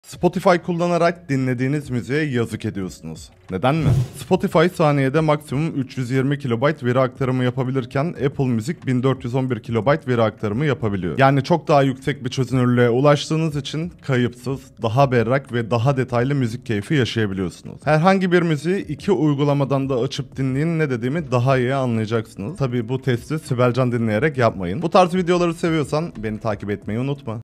Spotify kullanarak dinlediğiniz müziğe yazık ediyorsunuz. Neden mi? Spotify saniyede maksimum 320 KB veri aktarımı yapabilirken Apple Müzik 1411 KB veri aktarımı yapabiliyor. Yani çok daha yüksek bir çözünürlüğe ulaştığınız için kayıpsız, daha berrak ve daha detaylı müzik keyfi yaşayabiliyorsunuz. Herhangi bir müziği iki uygulamadan da açıp dinleyin, ne dediğimi daha iyi anlayacaksınız. Tabii bu testi Sibelcan dinleyerek yapmayın. Bu tarz videoları seviyorsan beni takip etmeyi unutma.